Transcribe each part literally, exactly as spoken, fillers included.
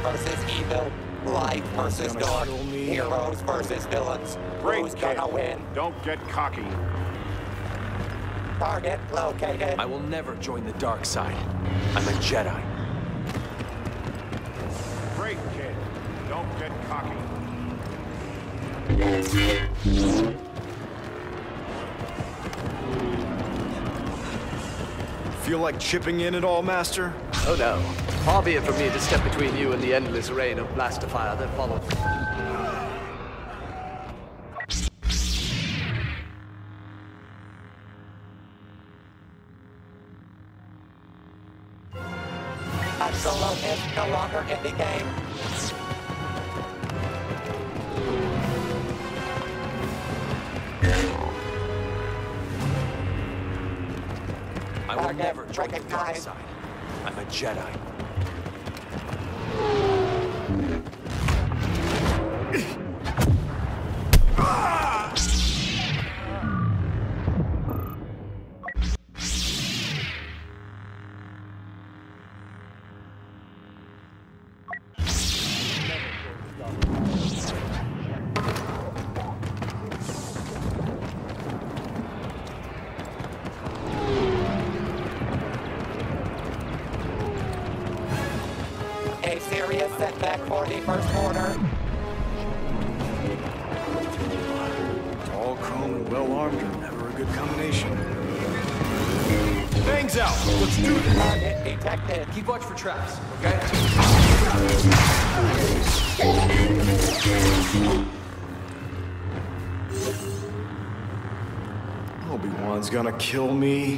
versus evil. Light versus dark. Heroes versus villains. Great, Who's kid. gonna win? Don't get cocky. Target located. I will never join the dark side. I'm a Jedi. Great, kid. Don't get cocky. Feel like chipping in at all, Master? Oh no. Far be it from me to step between you and the endless rain of blaster fire that follows. Solo is no longer in the game. I will Target never join the dark recognized. side. I'm a Jedi. A serious setback for the First Order. All chrome and well-armed are never a good combination. Bangs out! Let's do this! Target detected. Keep watch for traps, okay? Obi-Wan's gonna kill me.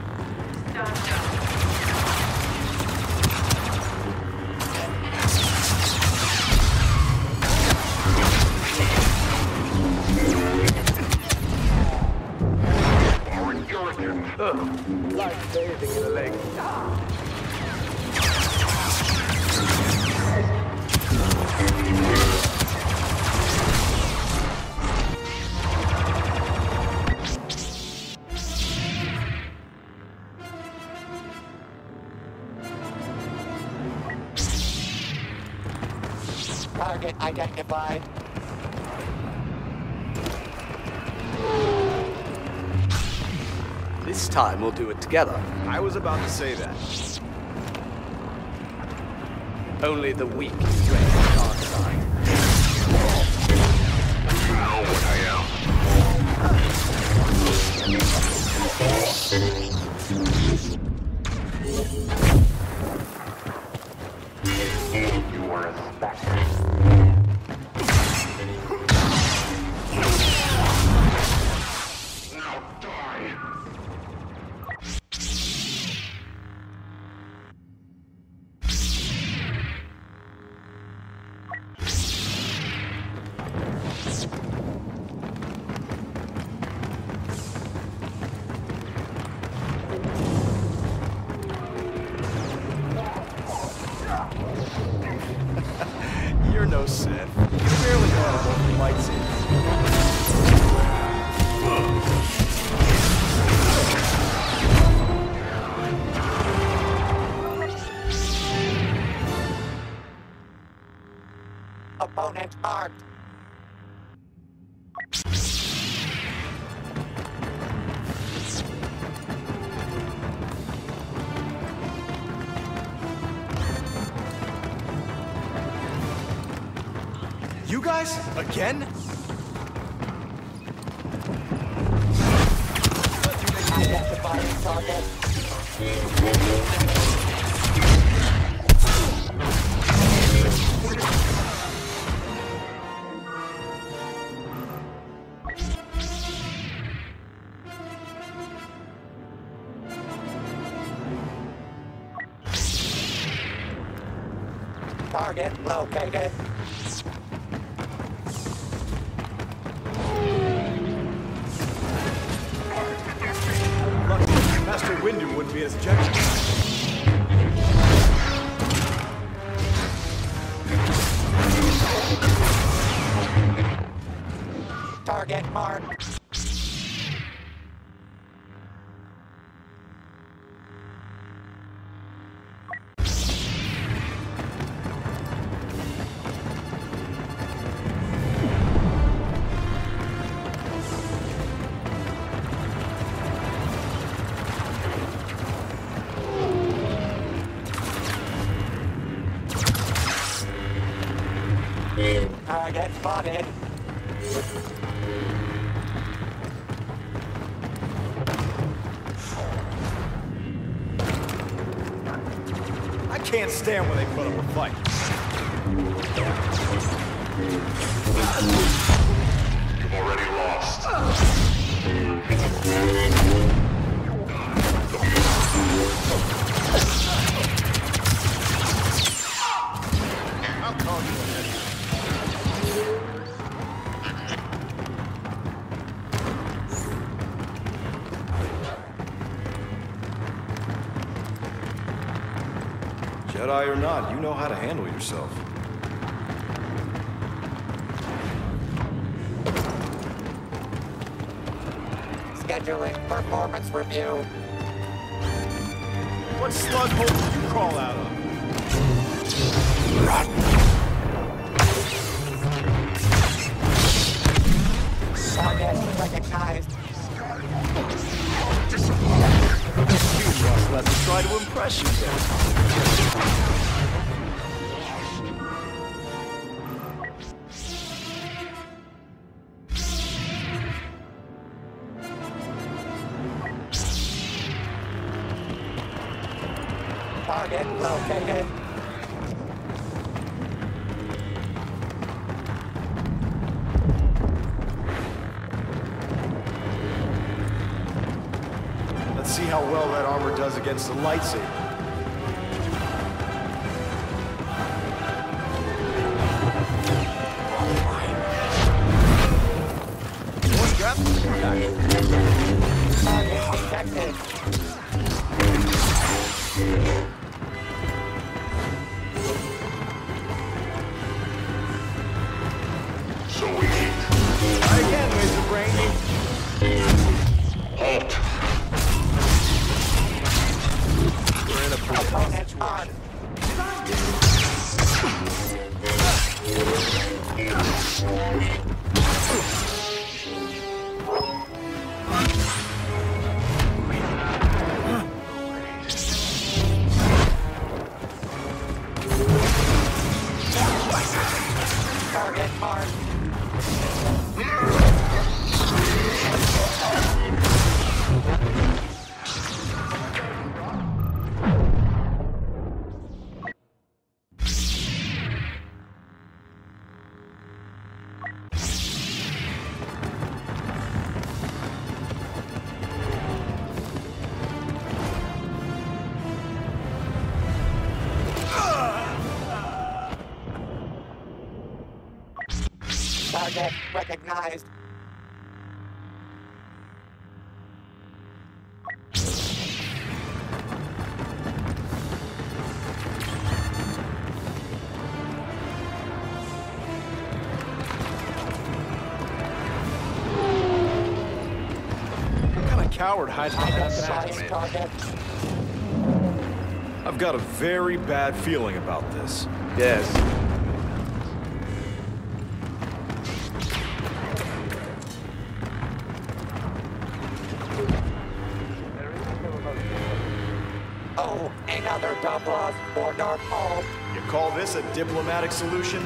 Like bathing in a lake. Target identified. This time we'll do it together. I was about to say that. Only the weak strength the dark side. You know what I am. You are a spectre. Now die. You're no Sith. You barely know what light is. Opponent marked. You guys? Again? Identifying target. Target located. Luckily, Master Windu wouldn't be as gentle. Target marked. Target spotted. I can't stand when they put up a fight. You've already lost. I'll call you ahead. Jedi or not, you know how to handle yourself. Scheduling performance review. What slug hole did you crawl out of? Target recognized. You must let me try to impress you then. Target located. Let's see how well that armor does against the lightsaber. One gap. Target detected. So we eat. Try again, Razor Brain. Halt. We're in a pretty Opponent armed. Target marked. Target recognized. What kind of coward hides behind that Identified back? target. I've got a very bad feeling about this. Yes. Oh, another dumb loss for Darth Maul. You call this a diplomatic solution?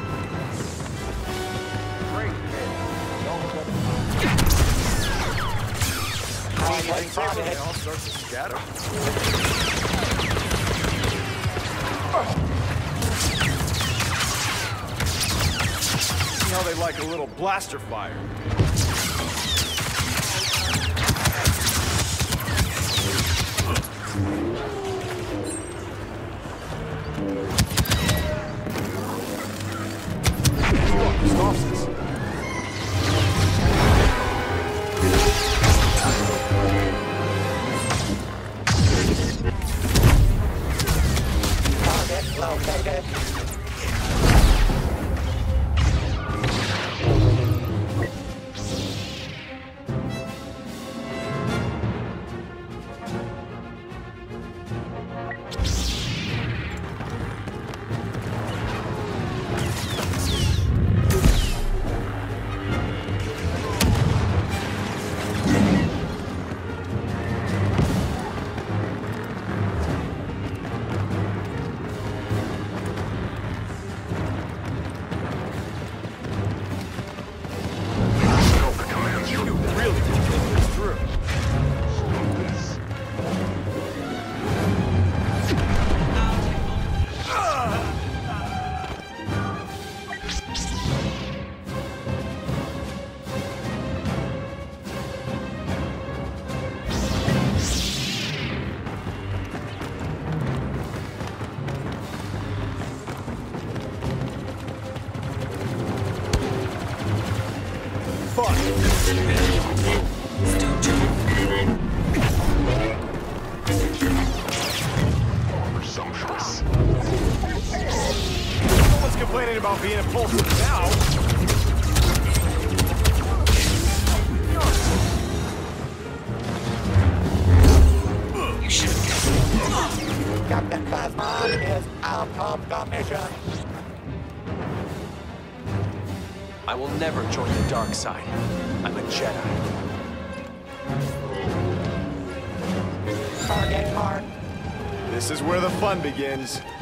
Target They spotted. all start to scatter. See how they like a little blaster fire. Stop this. Target located. Presumptuous. No one's complaining about being impulsive now. Captain Phasma is out of the mission. I will never join the dark side. I'm a Jedi. Target mark. This is where the fun begins.